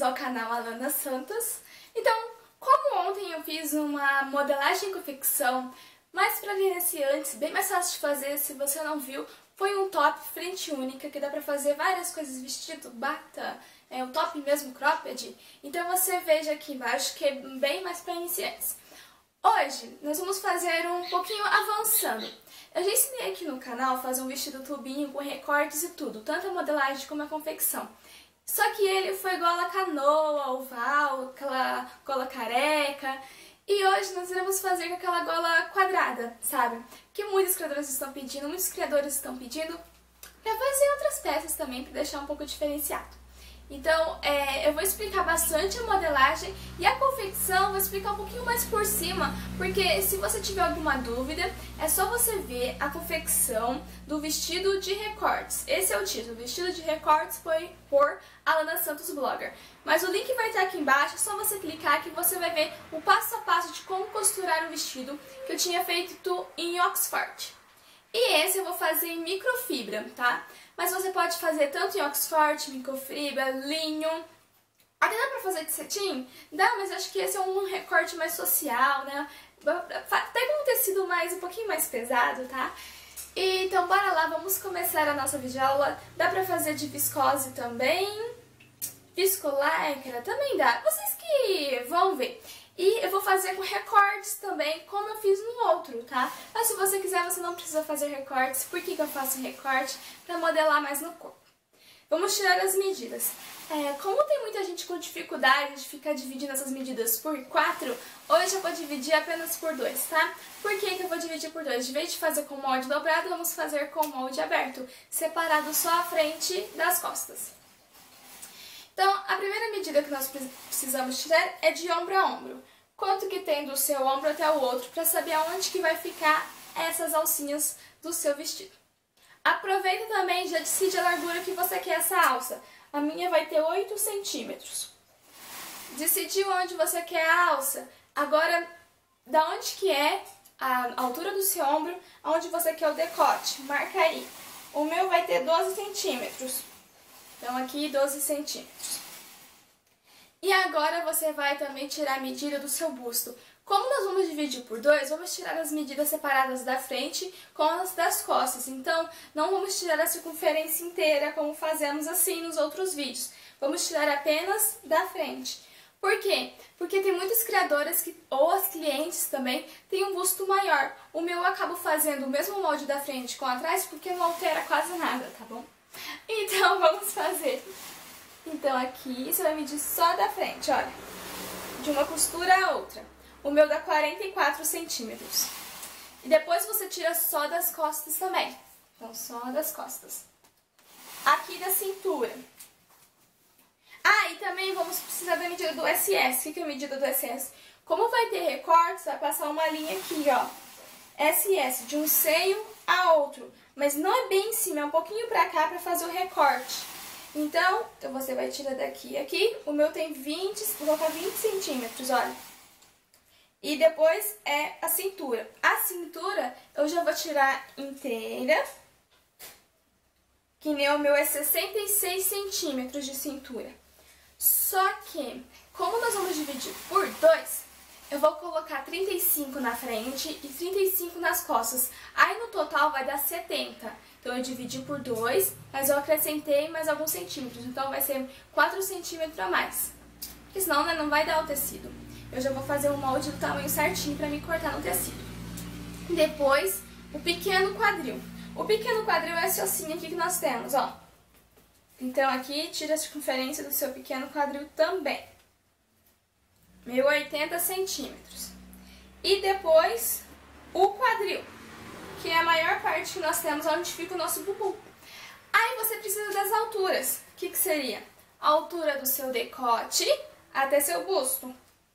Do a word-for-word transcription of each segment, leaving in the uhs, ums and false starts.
ao canal Alana Santos. Então, como ontem eu fiz uma modelagem com confecção mais para iniciantes, bem mais fácil de fazer, se você não viu, foi um top frente única, que dá pra fazer várias coisas, vestido, bata, é um top mesmo, cropped. Então você veja aqui embaixo que é bem mais para iniciantes. Hoje nós vamos fazer um pouquinho avançando. Eu já ensinei aqui no canal a fazer um vestido tubinho com recortes e tudo, tanto a modelagem como a confecção. Só que ele foi gola canoa, oval, aquela gola careca. E hoje nós iremos fazer com aquela gola quadrada, sabe? Que muitos criadores estão pedindo, muitos criadores estão pedindo para fazer outras peças também, para deixar um pouco diferenciado. Então, é, eu vou explicar bastante a modelagem e a confecção, vou explicar um pouquinho mais por cima, porque se você tiver alguma dúvida, é só você ver a confecção do vestido de recortes. Esse é o título, vestido de recortes foi por Alana Santos Blogger. Mas o link vai estar aqui embaixo, é só você clicar que você vai ver o passo a passo de como costurar o vestido que eu tinha feito em Oxford. E esse eu vou fazer em microfibra, tá? Mas você pode fazer tanto em Oxford, microfibra, linho. Até dá pra fazer de cetim? Dá, mas acho que esse é um recorte mais social, né? Pega um tecido mais, um pouquinho mais pesado, tá? E, então bora lá, vamos começar a nossa videoaula. Dá pra fazer de viscose também. Viscolaicra também dá. Vocês que vão ver. E eu vou fazer com recortes também, como eu fiz no outro, tá? Mas se você quiser, você não precisa fazer recortes. Por que que eu faço recorte? Pra modelar mais no corpo. Vamos tirar as medidas. É, como tem muita gente com dificuldade de ficar dividindo essas medidas por quatro, hoje eu vou dividir apenas por dois, tá? Por que que eu vou dividir por dois? De vez de fazer com molde dobrado, vamos fazer com molde aberto, separado só a frente das costas. Então, a primeira medida que nós precisamos tirar é de ombro a ombro. Quanto que tem do seu ombro até o outro, para saber aonde que vai ficar essas alcinhas do seu vestido. Aproveita também e já decide a largura que você quer essa alça. A minha vai ter oito centímetros. Decidiu onde você quer a alça. Agora, da onde que é a altura do seu ombro, aonde você quer o decote. Marca aí. O meu vai ter doze centímetros. Então, aqui doze centímetros. E agora você vai também tirar a medida do seu busto. Como nós vamos dividir por dois, vamos tirar as medidas separadas da frente com as das costas. Então, não vamos tirar a circunferência inteira, como fazemos assim nos outros vídeos. Vamos tirar apenas da frente. Por quê? Porque tem muitas criadoras, que, ou as clientes também, têm um busto maior. O meu eu acabo fazendo o mesmo molde da frente com atrás, porque não altera quase nada, tá bom? Então, vamos fazer. Então, aqui, você vai medir só da frente, olha. De uma costura a outra. O meu dá quarenta e quatro centímetros. E depois você tira só das costas também. Então, só das costas. Aqui da cintura. Ah, e também vamos precisar da medida do S S. O que é a medida do S S? Como vai ter recortes, vai passar uma linha aqui, ó. S S, de um seio a outro. Mas não é bem em cima, é um pouquinho pra cá pra fazer o recorte. Então, então você vai tirar daqui e aqui. O meu tem vinte, vou colocar vinte centímetros, olha. E depois é a cintura. A cintura eu já vou tirar inteira. Que nem o meu é sessenta e seis centímetros de cintura. Só que, como nós vamos dividir por dois, eu vou colocar trinta e cinco na frente e trinta e cinco nas costas. Aí no total vai dar setenta. Então eu dividi por dois, mas eu acrescentei mais alguns centímetros. Então vai ser quatro centímetros a mais. Porque senão, né, não vai dar o tecido. Eu já vou fazer o molde do tamanho certinho pra me cortar no tecido. Depois, o pequeno quadril. O pequeno quadril é esse ossinho aqui que nós temos, ó. Então aqui, tira a circunferência do seu pequeno quadril também. Meu oitenta centímetros. E depois, o quadril, que é a maior parte que nós temos onde fica o nosso bumbum. Aí você precisa das alturas. O que que seria? A altura do seu decote até seu busto.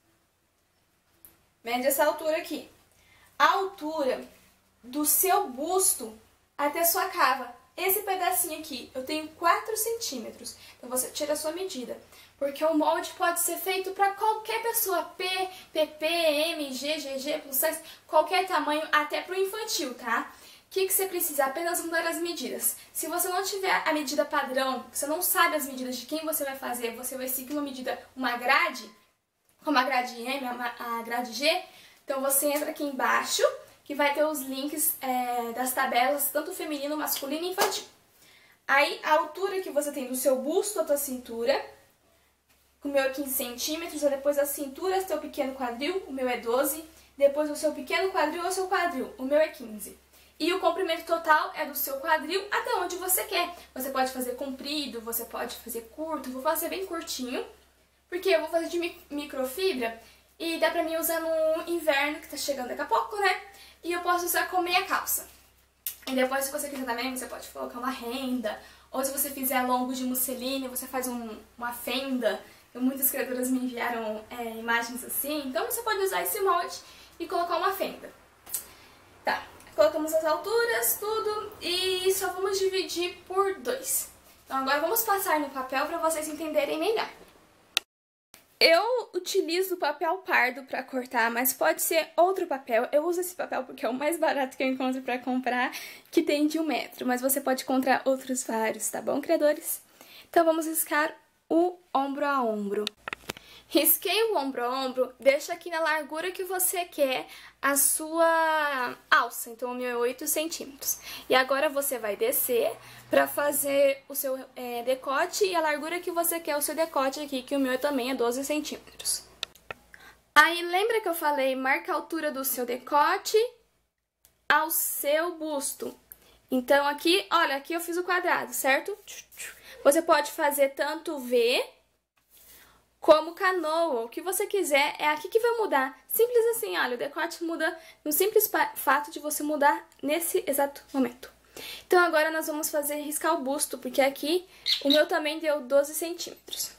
Mede essa altura aqui. A altura do seu busto até sua cava. Esse pedacinho aqui, eu tenho quatro centímetros. Então você tira a sua medida. Porque o molde pode ser feito para qualquer pessoa. P, P P, M, G, G G, plus size, qualquer tamanho, até pro infantil, tá? que, que você precisa? Apenas mudar as medidas. Se você não tiver a medida padrão, você não sabe as medidas de quem você vai fazer, você vai seguir uma medida, uma grade, como a grade M, a grade G, então você entra aqui embaixo, que vai ter os links é, das tabelas, tanto feminino, masculino e infantil. Aí, a altura que você tem do seu busto à tua cintura, o meu é quinze centímetros, depois a cintura é seu pequeno quadril, o meu é doze, depois o seu pequeno quadril é o seu quadril, o meu é quinze. E o comprimento total é do seu quadril até onde você quer. Você pode fazer comprido, você pode fazer curto, vou fazer bem curtinho, porque eu vou fazer de microfibra e dá pra mim usar no inverno, que tá chegando daqui a pouco, né? E eu posso usar com meia calça. E depois, se você quiser também, você pode colocar uma renda. Ou se você fizer longo de musseline, você faz um, uma fenda. Muitas criadoras me enviaram é, imagens assim. Então, você pode usar esse molde e colocar uma fenda. Tá, colocamos as alturas, tudo. E só vamos dividir por dois. Então, agora vamos passar no papel para vocês entenderem melhor. Eu utilizo papel pardo para cortar, mas pode ser outro papel. Eu uso esse papel porque é o mais barato que eu encontro para comprar, que tem de um metro. Mas você pode encontrar outros vários, tá bom, criadores? Então vamos riscar o ombro a ombro. Risquei o ombro a ombro, deixa aqui na largura que você quer a sua alça. Então o meu é oito centímetros. E agora você vai descer para fazer o seu é, decote e a largura que você quer o seu decote aqui, que o meu também é doze centímetros. Aí lembra que eu falei, marca a altura do seu decote ao seu busto. Então aqui, olha, aqui eu fiz o quadrado, certo? Você pode fazer tanto V como canoa, o que você quiser, é aqui que vai mudar. Simples assim, olha, o decote muda no simples fato de você mudar nesse exato momento. Então agora nós vamos fazer riscar o busto, porque aqui o meu também deu doze centímetros.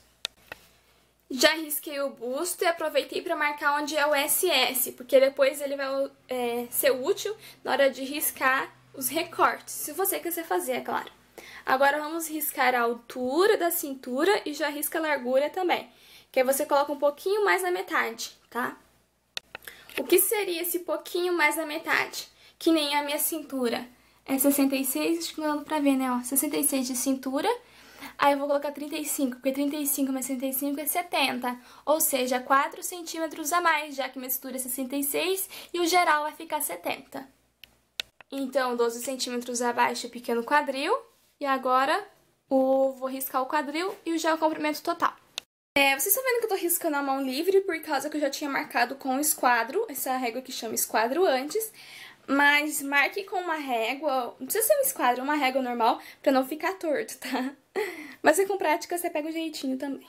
Já risquei o busto e aproveitei para marcar onde é o S S, porque depois ele vai é, ser útil na hora de riscar os recortes, se você quiser fazer, é claro. Agora vamos riscar a altura da cintura e já risca a largura também. Que aí você coloca um pouquinho mais na metade, tá? O que seria esse pouquinho mais na metade? Que nem a minha cintura. É sessenta e seis, acho que não dá pra ver, né? Ó, sessenta e seis de cintura. Aí eu vou colocar trinta e cinco, porque trinta e cinco mais sessenta e cinco é setenta. Ou seja, quatro centímetros a mais, já que minha cintura é sessenta e seis e o geral vai ficar setenta. Então, doze centímetros abaixo, pequeno quadril. E agora, o, vou riscar o quadril e o já é o comprimento total. É, vocês estão vendo que eu tô riscando a mão livre por causa que eu já tinha marcado com o esquadro, essa régua que chama esquadro antes, mas marque com uma régua, não precisa ser um esquadro, uma régua normal, pra não ficar torto, tá? Mas com prática você pega o jeitinho também.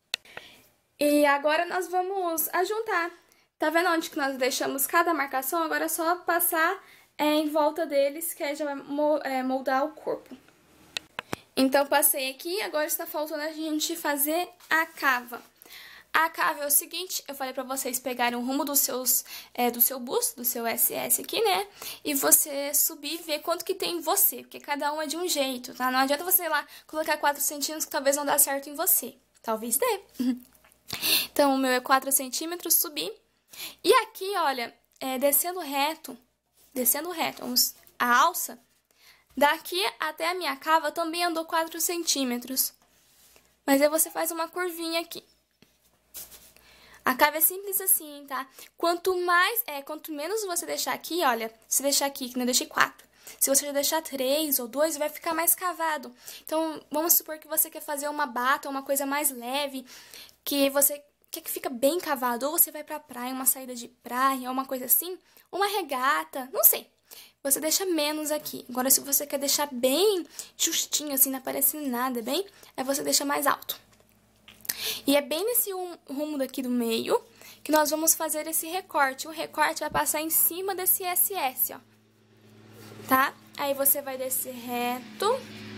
E agora nós vamos ajuntar. Tá vendo onde que nós deixamos cada marcação? Agora é só passar é, em volta deles, que aí já vai moldar o corpo. Então, passei aqui, agora está faltando a gente fazer a cava. A cava é o seguinte, eu falei pra vocês pegarem o rumo dos seus, é, do seu busto, do seu S S aqui, né? E você subir e ver quanto que tem em você, porque cada um é de um jeito, tá? Não adianta você ir lá colocar quatro centímetros que talvez não dá certo em você. Talvez dê. Então, o meu é quatro centímetros, subir. E aqui, olha, é, descendo reto, descendo reto, vamos, a alça... Daqui até a minha cava também andou quatro centímetros. Mas aí você faz uma curvinha aqui. A cava é simples assim, tá? Quanto mais, é, quanto menos você deixar aqui, olha, se deixar aqui, que não eu deixei quatro. Se você já deixar três ou dois, vai ficar mais cavado. Então, vamos supor que você quer fazer uma bata, uma coisa mais leve, que você quer que fica bem cavado. Ou você vai pra praia, uma saída de praia, uma coisa assim, uma regata, não sei. Você deixa menos aqui. Agora, se você quer deixar bem justinho, assim, não aparece nada, bem, aí você deixa mais alto. E é bem nesse rumo daqui do meio que nós vamos fazer esse recorte. O recorte vai passar em cima desse S S, ó. Tá? Aí você vai descer reto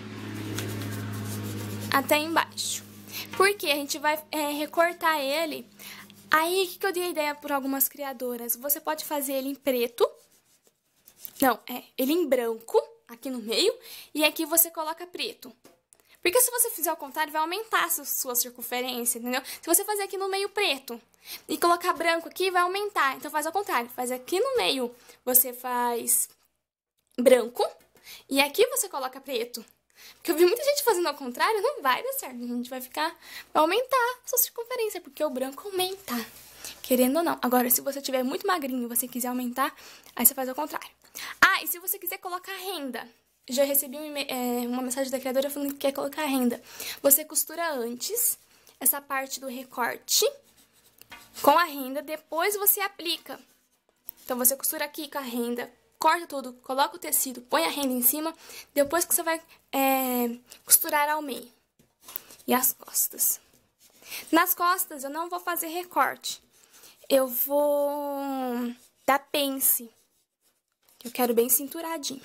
até embaixo. Porque a gente vai é, recortar ele. Aí, o que, que eu dei a ideia por algumas criadoras? Você pode fazer ele em preto. Não, é ele em branco, aqui no meio, e aqui você coloca preto. Porque se você fizer ao contrário, vai aumentar a sua circunferência, entendeu? Se você fazer aqui no meio preto e colocar branco aqui, vai aumentar. Então faz ao contrário, faz aqui no meio, você faz branco e aqui você coloca preto. Porque eu vi muita gente fazendo ao contrário, não vai dar certo. A gente vai ficar, vai aumentar a sua circunferência, porque o branco aumenta, querendo ou não. Agora, se você tiver muito magrinho e você quiser aumentar, aí você faz ao contrário. Ah, e se você quiser colocar renda, já recebi um é, uma mensagem da criadora falando que quer colocar renda. Você costura antes essa parte do recorte com a renda, depois você aplica. Então, você costura aqui com a renda, corta tudo, coloca o tecido, põe a renda em cima, depois que você vai é, costurar ao meio. E as costas. Nas costas, eu não vou fazer recorte. Eu vou dar pence. Eu quero bem cinturadinho.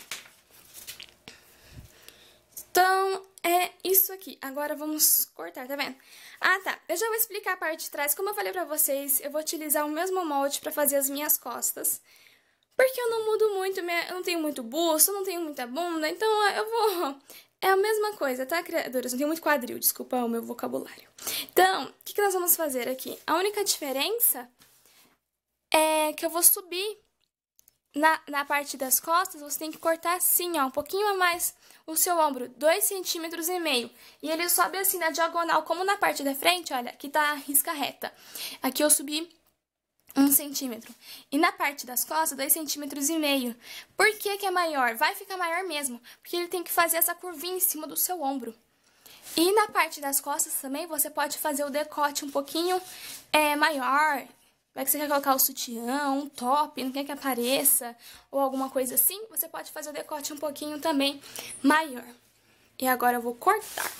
Então, é isso aqui. Agora, vamos cortar, tá vendo? Ah, tá. Eu já vou explicar a parte de trás. Como eu falei pra vocês, eu vou utilizar o mesmo molde pra fazer as minhas costas. Porque eu não mudo muito, eu não tenho muito busto, não tenho muita bunda, então eu vou... É a mesma coisa, tá, criadoras? Não tenho muito quadril, desculpa o meu vocabulário. Então, o que, que nós vamos fazer aqui? A única diferença é que eu vou subir na, na parte das costas, você tem que cortar assim, ó, um pouquinho a mais o seu ombro, dois centímetros e meio. E ele sobe assim na diagonal, como na parte da frente, olha, aqui tá a risca reta. Aqui eu subi um centímetro. E na parte das costas, dois centímetros e meio. Por que que é maior? Vai ficar maior mesmo, porque ele tem que fazer essa curvinha em cima do seu ombro. E na parte das costas também, você pode fazer o decote um pouquinho é, maior. Vai que você quer colocar o sutiã, um top, não quer que apareça, ou alguma coisa assim, você pode fazer o decote um pouquinho também maior. E agora eu vou cortar.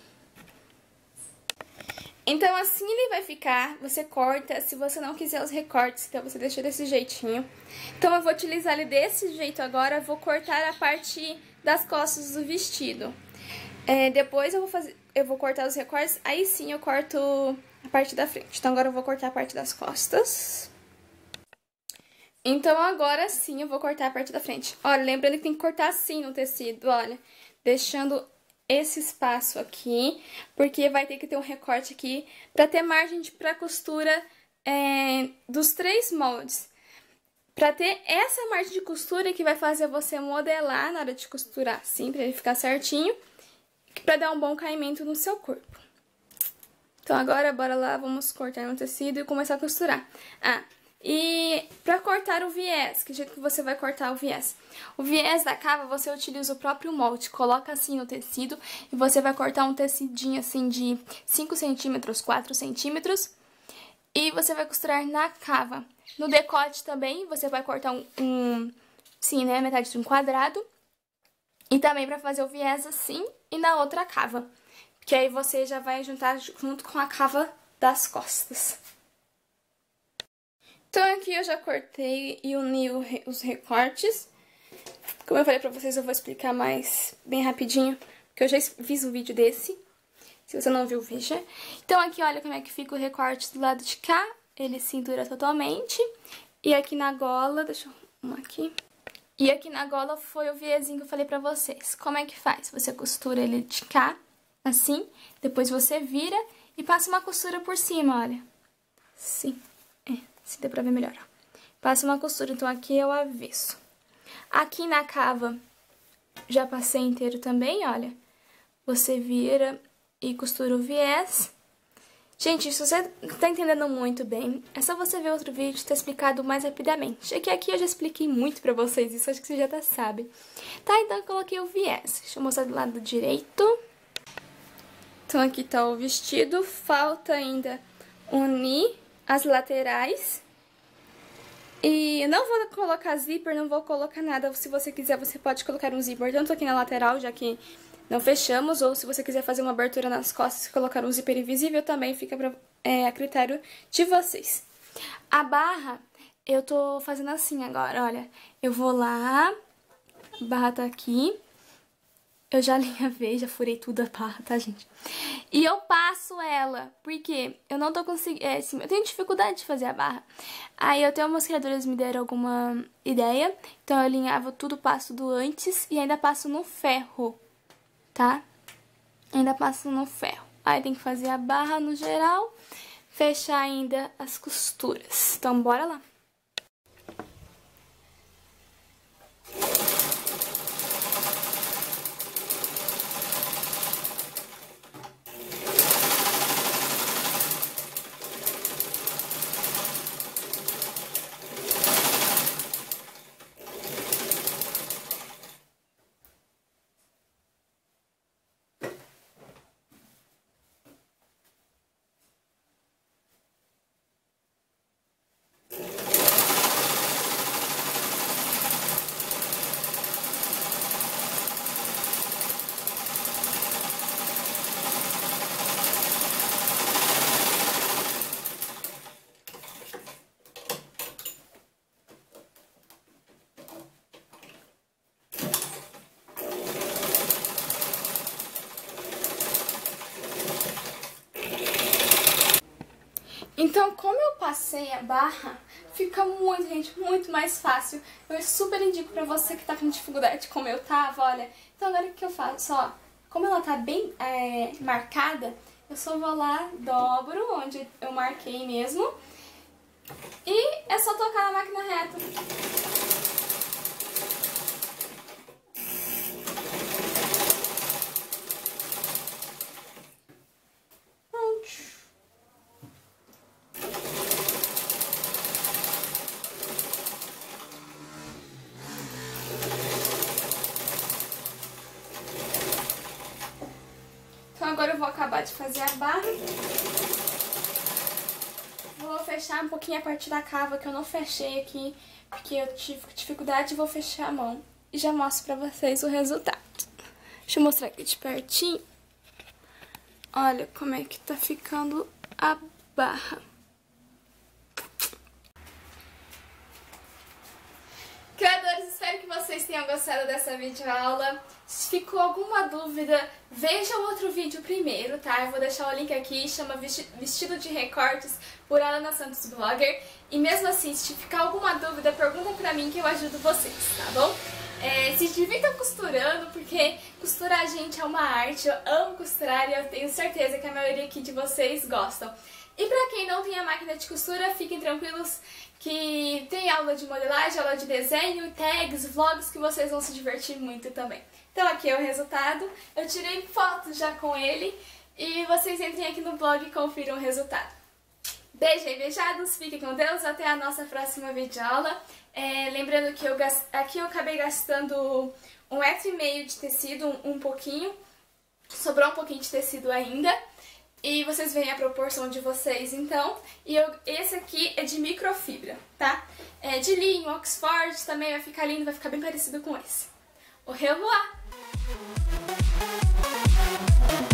Então, assim ele vai ficar, você corta, se você não quiser os recortes, então você deixa desse jeitinho. Então, eu vou utilizar ele desse jeito agora, eu vou cortar a parte das costas do vestido. É, depois eu vou fazer, eu vou cortar os recortes, aí sim eu corto a parte da frente. Então, agora eu vou cortar a parte das costas. Então, agora sim eu vou cortar a parte da frente. Olha, lembrando que tem que cortar assim no tecido, olha, deixando esse espaço aqui, porque vai ter que ter um recorte aqui para ter margem de pra costura é, dos três moldes. Para ter essa margem de costura que vai fazer você modelar na hora de costurar, assim, para ele ficar certinho, para dar um bom caimento no seu corpo. Então agora, bora lá, vamos cortar no tecido e começar a costurar. Ah, e para cortar o viés, que jeito que você vai cortar o viés? O viés da cava, você utiliza o próprio molde, coloca assim no tecido e você vai cortar um tecidinho assim de cinco centímetros, quatro centímetros e você vai costurar na cava. No decote também, você vai cortar um, um sim, né, metade de um quadrado e também para fazer o viés assim e na outra cava, que aí você já vai juntar junto com a cava das costas. Então, aqui eu já cortei e uni os recortes. Como eu falei pra vocês, eu vou explicar mais bem rapidinho, porque eu já fiz um vídeo desse. Se você não viu, veja. Então, aqui, olha como é que fica o recorte do lado de cá. Ele cintura totalmente. E aqui na gola, deixa eu arrumar aqui. E aqui na gola foi o viezinho que eu falei pra vocês. Como é que faz? Você costura ele de cá, assim. Depois você vira e passa uma costura por cima, olha. Sim. Se der pra ver melhor, ó. Passa uma costura, então aqui é o avesso. Aqui na cava, já passei inteiro também, olha. Você vira e costura o viés. Gente, se você não tá entendendo muito bem, é só você ver outro vídeo, tá explicado mais rapidamente. É que aqui eu já expliquei muito pra vocês, isso acho que vocês já tá sabem. Tá, então eu coloquei o viés. Deixa eu mostrar do lado direito. Então aqui tá o vestido, falta ainda unir as laterais. E não vou colocar zíper, não vou colocar nada. Se você quiser, você pode colocar um zíper tanto aqui na lateral, já que não fechamos. Ou se você quiser fazer uma abertura nas costas e colocar um zíper invisível, também fica pra, é, a critério de vocês. A barra, eu tô fazendo assim agora, olha. Eu vou lá, a barra tá aqui. Eu já alinhavei, já furei tudo a barra, tá, gente? E eu passo ela, porque eu não tô conseguindo... É, assim, eu tenho dificuldade de fazer a barra. Aí até umas criadoras me deram alguma ideia. Então eu alinhava tudo, passo do antes e ainda passo no ferro, tá? Ainda passo no ferro. Aí tem que fazer a barra no geral, fechar ainda as costuras. Então bora lá. Então, como eu passei a barra, fica muito, gente, muito mais fácil. Eu super indico pra você que tá com dificuldade como eu tava, olha. Então agora o que eu faço? Ó, como ela tá bem é, marcada, eu só vou lá, dobro onde eu marquei mesmo. E é só tocar na máquina reta. Pronto. Então agora eu vou acabar de fazer a barra. Vou fechar um pouquinho a parte da cava que eu não fechei aqui, porque eu tive dificuldade e vou fechar a mão. E já mostro pra vocês o resultado. Deixa eu mostrar aqui de pertinho. Olha como é que tá ficando a barra. Criadores, espero que vocês tenham gostado dessa videoaula. Se ficou alguma dúvida, veja o outro vídeo primeiro, tá? Eu vou deixar o link aqui, chama Vestido de Recortes, por Alana Santos Blogger. E mesmo assim, se ficar alguma dúvida, pergunta pra mim que eu ajudo vocês, tá bom? É, se divirtam costurando, porque costurar, gente, é uma arte. Eu amo costurar e eu tenho certeza que a maioria aqui de vocês gostam. E pra quem não tem a máquina de costura, fiquem tranquilos que tem aula de modelagem, aula de desenho, tags, vlogs que vocês vão se divertir muito também. Então aqui é o resultado. Eu tirei fotos já com ele e vocês entrem aqui no blog e confiram o resultado. Beijo e beijados, fiquem com Deus, até a nossa próxima videoaula. É, lembrando que eu gast... aqui eu acabei gastando um metro e meio de tecido, um, um pouquinho, sobrou um pouquinho de tecido ainda. E vocês veem a proporção de vocês, então. E eu, esse aqui é de microfibra, tá? É de linho, Oxford, também vai ficar lindo, vai ficar bem parecido com esse. Au revoir!